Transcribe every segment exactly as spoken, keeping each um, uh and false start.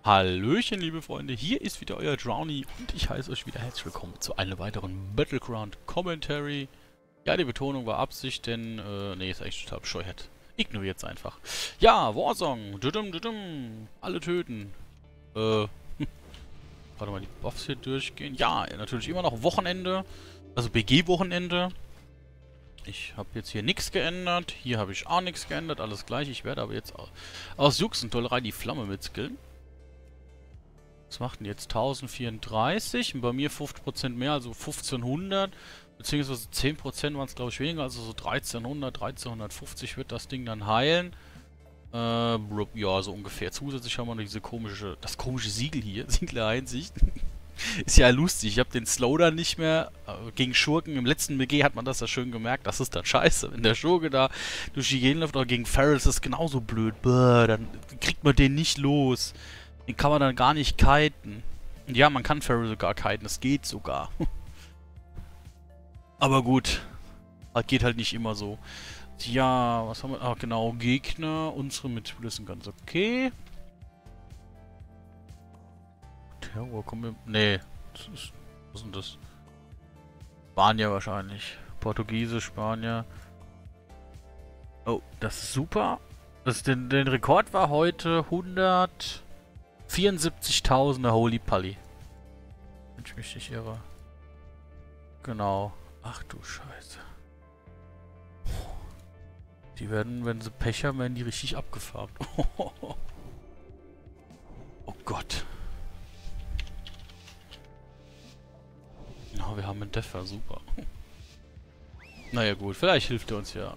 Hallöchen, liebe Freunde, hier ist wieder euer Drowny und ich heiße euch wieder herzlich willkommen zu einem weiteren Battleground Commentary. Ja, die Betonung war Absicht, denn, äh, nee, ist eigentlich total bescheuert. Ignoriert's einfach. Ja, Warsong, dudum, dudum, alle töten. Äh, warte mal, die Buffs hier durchgehen. Ja, natürlich immer noch Wochenende, also B G-Wochenende. Ich habe jetzt hier nichts geändert, hier habe ich auch nichts geändert, alles gleich. Ich werde aber jetzt aus Jux und Dollerei die Flamme mitskillen. Was macht denn jetzt? tausendvierunddreißig und bei mir fünfzig Prozent mehr, also fünfzehnhundert. Beziehungsweise zehn Prozent waren es, glaube ich, weniger, also so dreizehnhundert, dreizehnhundertfünfzig wird das Ding dann heilen. Äh, ja, so ungefähr. Zusätzlich haben wir noch diese komische, das komische Siegel hier, Siegel der Einsicht. Ist ja lustig, ich habe den Slowdown nicht mehr äh, gegen Schurken. Im letzten B G hat man das ja schön gemerkt, das ist dann scheiße. Wenn der Schurke da durch die Gegend läuft, oder gegen Ferals ist das genauso blöd. Bäh, dann kriegt man den nicht los. Den kann man dann gar nicht kiten. Und ja, man kann Feral sogar kiten, das geht sogar. Aber gut, das geht halt nicht immer so. Ja, was haben wir? Ah, genau, Gegner. Unsere Mitspieler sind ganz okay. Terror, kommen wir... Nee, das ist... Was ist denn das? Spanier wahrscheinlich. Portugiese, Spanier. Oh, das ist super. Das, den, den Rekord war heute hundertvierundsiebzigtausender Holy Pally. Wenn ich mich nicht irre. Genau. Ach du Scheiße. Die werden, wenn sie Pech haben, werden die richtig abgefarmt. Oh Gott. Ja, wir haben einen Defer, super. Naja gut, vielleicht hilft er uns ja.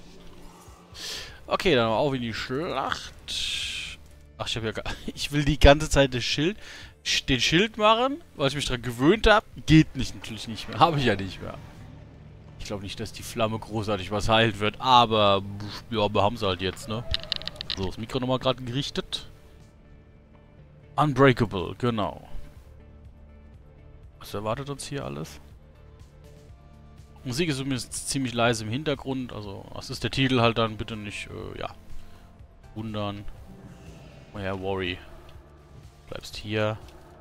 Okay, dann auch in die Schlacht. Ach, ich habe ja gar... Ich will die ganze Zeit das Schild... Den Schild machen, weil ich mich daran gewöhnt habe. Geht nicht, natürlich nicht mehr. Habe ich ja nicht mehr. Ich glaube nicht, dass die Flamme großartig was heilt wird, aber... Ja, wir haben sie halt jetzt, ne? So, das Mikro nochmal gerade gerichtet. Unbreakable, genau. Was erwartet uns hier alles? Musik ist übrigens ziemlich leise im Hintergrund, also das ist der Titel halt dann, bitte nicht, äh, ja, wundern. Oh ja, Worry. Bleibst hier.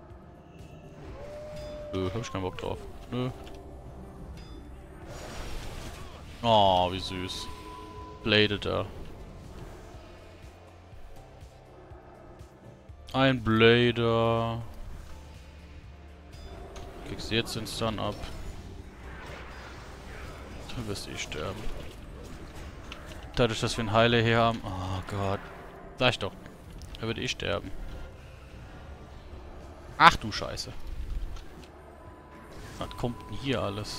Nö, hab ich keinen Bock drauf. Nö. Oh, wie süß. Blader. Ein Blader. Kriegst jetzt den Stun ab. Dann wirst du eh sterben. Dadurch, dass wir einen Heiler hier haben. Oh Gott. Sag ich doch. Er wird eh sterben. Ach du Scheiße. Was kommt denn hier alles?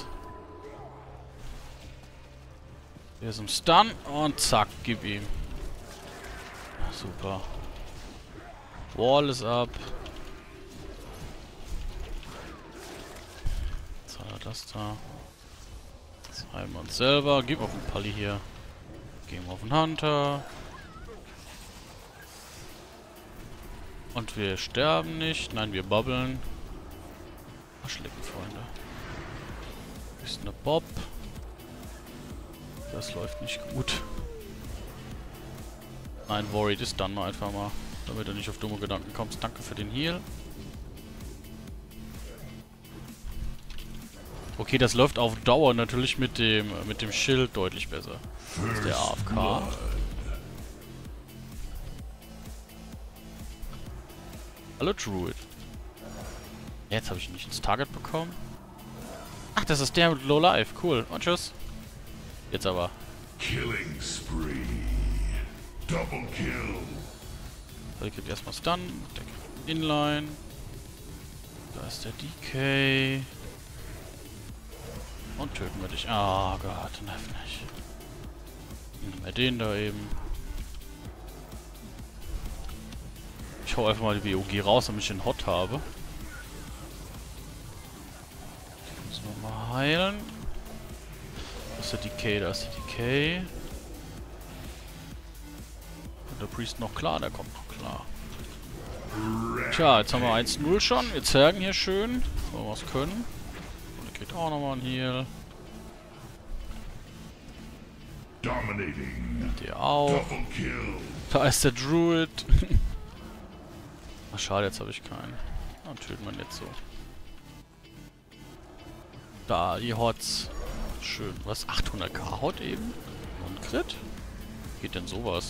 Der ist im Stun und zack, gib ihm. Super. Wall ist ab. So, das da. Das heilen wir uns selber. Gib auf den Pally hier. Gehen wir auf den Hunter. Und wir sterben nicht. Nein, wir bubbeln. Arschlecken, Freunde. Ist eine Bob. Das läuft nicht gut. Nein, Worry, das dann mal einfach mal. Damit du nicht auf dumme Gedanken kommst. Danke für den Heal. Okay, das läuft auf Dauer natürlich mit dem mit dem Schild deutlich besser. Als der A F K. Hallo Druid. Jetzt habe ich ihn nicht ins Target bekommen. Ach, das ist der mit Low Life. Cool. Und tschüss. Jetzt aber. Killing spree. Double kill. Der kriegt erstmal Stun. Der kriegt Inline. Da ist der D K. Und töten wir dich. Oh Gott, nerv nicht. Nehmen wir den da eben. Ich hau einfach mal die W O G raus, damit ich den Hot habe. Müssen wir mal heilen. Da ist der D K, da ist der D K. Und der Priest noch klar, der kommt noch klar. Tja, jetzt haben wir eins null schon. Wir zergen hier schön. So, was können. Und der kriegt auch nochmal einen Heal. Dominating. Der auch. Double kill. Da ist der Druid. Ach, schade, jetzt habe ich keinen. Dann töten wir jetzt so. Da, die Hots. Schön. Was? achthunderttausend Hot eben? Und Crit? Geht denn sowas?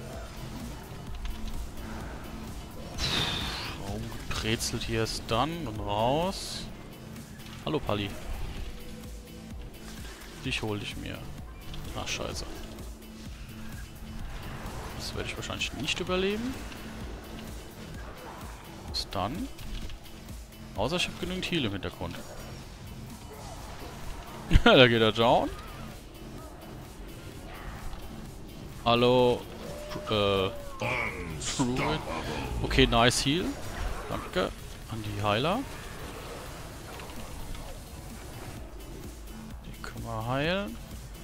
Rumgebrezelt hier ist dann und raus. Hallo, Palli. Dich hol ich mir. Ach, scheiße. Das werde ich wahrscheinlich nicht überleben. Stun. Außer ich habe genügend Heal im Hintergrund. Da geht er down. Hallo. Äh. Druid. Okay, nice Heal. Danke an die Heiler. Die können wir heilen.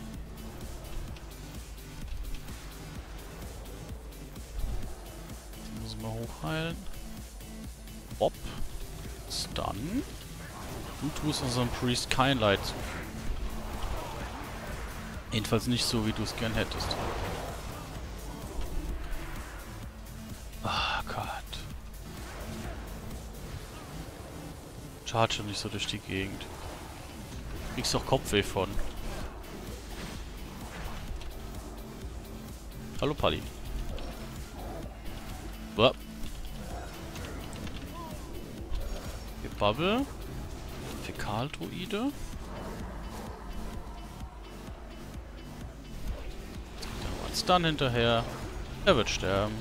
Die müssen wir hochheilen. Bob. Stun. Du tust unserem Priest kein Leid. Jedenfalls nicht so, wie du es gern hättest. Ah, Gott. Charge nicht so durch die Gegend. Kriegst doch Kopfweh von. Hallo, Palli. Blah. Bubble. Fäkaldruide. Dann Stun hinterher. Er wird sterben.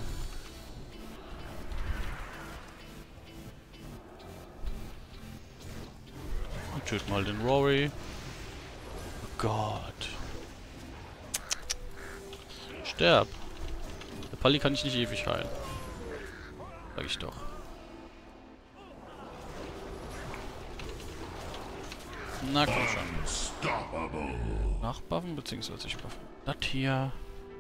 Und töt mal den Rory. Oh Gott. Sterb. Der Palli kann ich nicht ewig heilen. Sag ich doch. Na komm schon. Nachbuffen, beziehungsweise ich buffen. Das hier.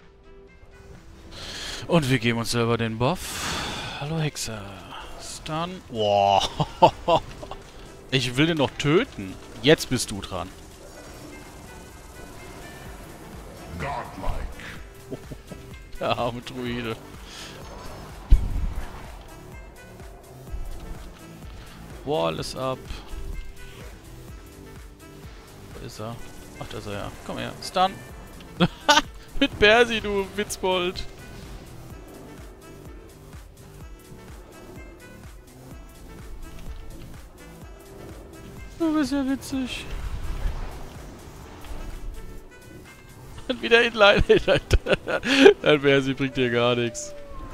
Und wir geben uns selber den Buff. Hallo Hexe. Stun. Wow. Ich will den noch töten. Jetzt bist du dran. Godlike. Der arme Druide. Wall ist ab. Wo ist er? Ach, da ist er ja. Komm her. Stun. Mit Bersi, du Witzbold. Du bist ja witzig. Und wieder Inline. Dein Bersi bringt dir gar nichts.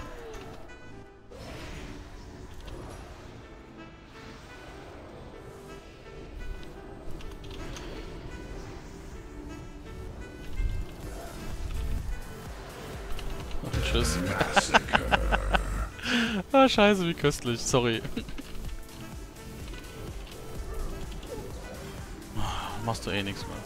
Tschüss. Ah, scheiße, wie köstlich. Sorry. Machst du eh nichts mehr.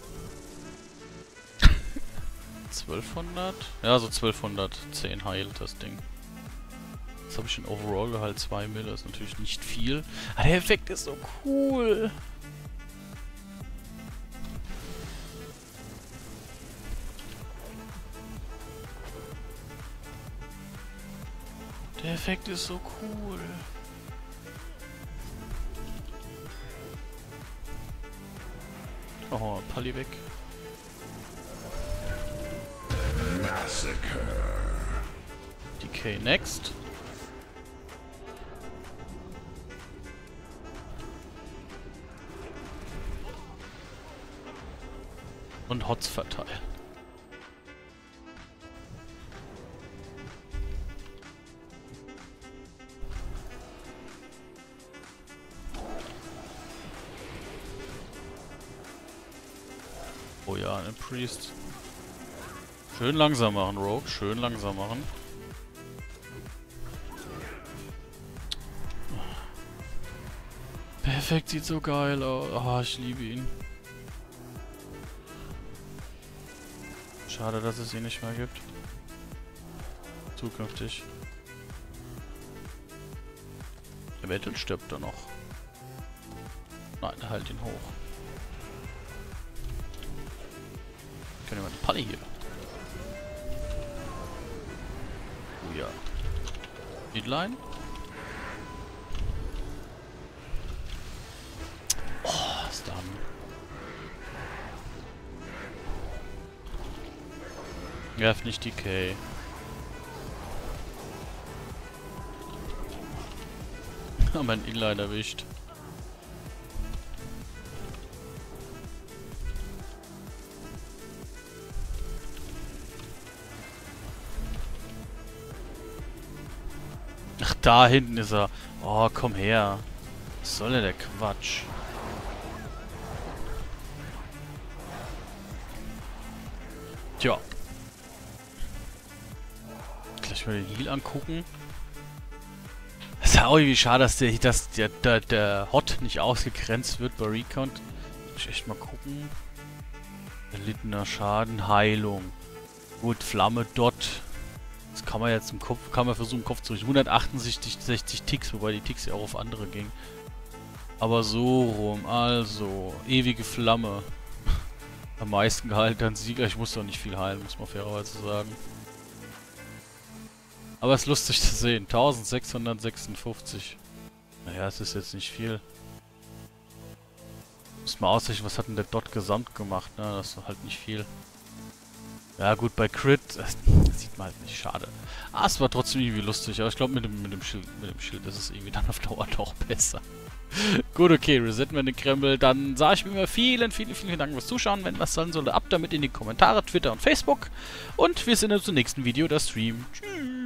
zwölfhundert? Ja, so zwölfhundertzehn heilt das Ding. Jetzt habe ich schon overall Gehalt zwei Mille. Das ist natürlich nicht viel. Aber der Effekt ist so cool. Der Effekt ist so cool. Oh, Palli weg. Massacre. D K next. Und Hots verteilen. Oh ja, ein Priest. Schön langsam machen, Rogue. Schön langsam machen. Perfekt, sieht so geil aus. Oh, ich liebe ihn. Schade, dass es ihn nicht mehr gibt. Zukünftig. Eventuell stirbt er noch. Nein, er hält ihn hoch. Können wir den Palli hier. Oh ja. Midline. Werf nicht die K. Haben einen Inline erwischt. Ach, da hinten ist er. Oh, komm her. Was soll denn der Quatsch? Tja. Gleich mal den Heal angucken. Das ist ja auch irgendwie schade, dass der, dass der, der, der Hot nicht ausgegrenzt wird bei Recon. Muss ich echt mal gucken. Erlittener Schaden, Heilung. Gut, Flamme, Dot. Das kann man jetzt im Kopf, kann man versuchen, im Kopf zu richten. hundertachtundsechzig Ticks, wobei die Ticks ja auch auf andere gingen. Aber so rum, also, ewige Flamme. Am meisten geheilt, dann Sieger. Ich muss doch nicht viel heilen, muss man fairerweise sagen. Aber es ist lustig zu sehen. eintausendsechshundertsechsundfünfzig. Naja, es ist jetzt nicht viel. Muss mal ausrechnen, was hat denn der Dot gesamt gemacht, ne? Das ist halt nicht viel. Ja gut, bei Crit das sieht man halt nicht, schade. Ah, es war trotzdem irgendwie lustig, aber ich glaube mit dem, mit dem Schild, mit dem Schild ist es irgendwie dann auf Dauer doch besser. Gut, okay, resetten wir den Krempel. Dann sage ich mir mal vielen, vielen, vielen Dank fürs Zuschauen. Wenn was sein sollte, ab damit in die Kommentare, Twitter und Facebook. Und wir sehen uns im nächsten Video, der Stream. Tschüss.